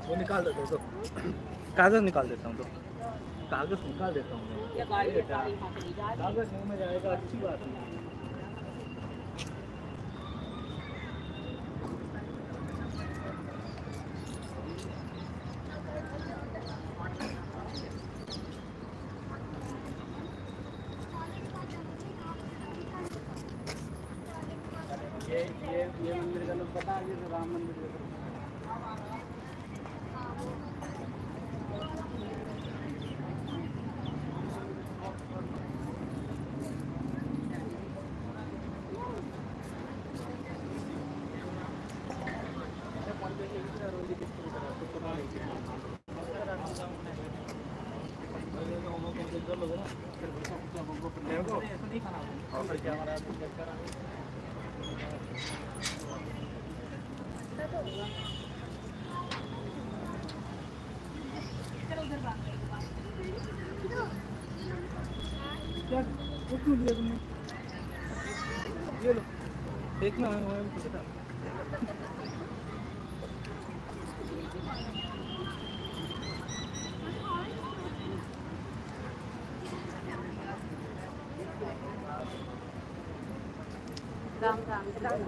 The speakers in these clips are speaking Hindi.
वो निकाल देता हूँ तो कागज निकाल देता हूँ तो कागज निकाल देता हूँ कागज मुंह में जाएगा अच्छी बात नहीं। ये मंदिर का लोग बता दिए राम मंदिर क्या क्यों लिया तुमने? ये लो देखना है राम राम राम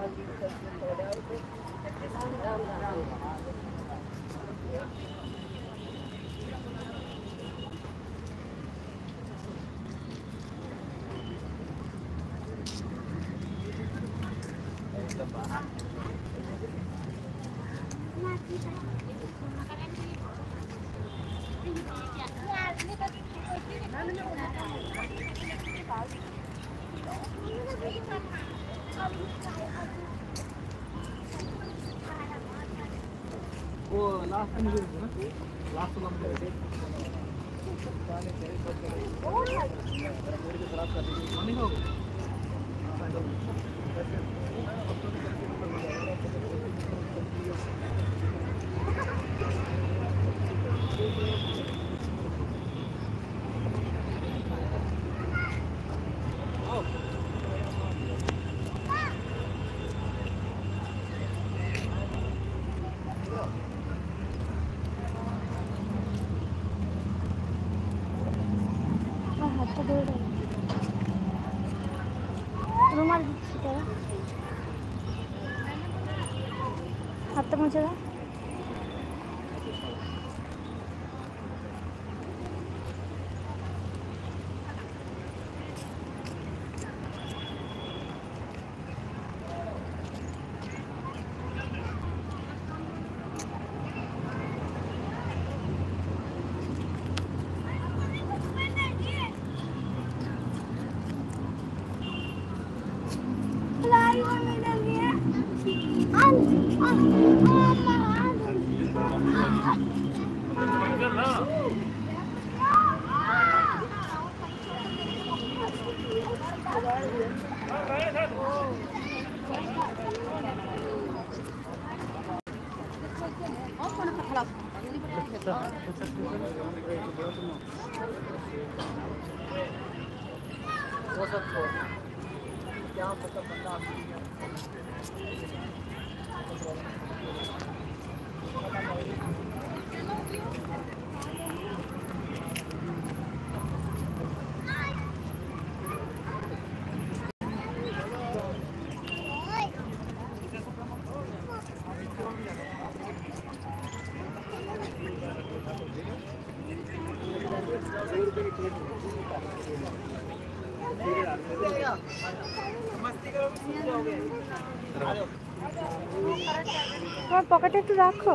वो लास्ट में जो ना लास्ट में खराब कर दी रुमाल हाथ मुझे তোমার পকেটে একটু রাখো।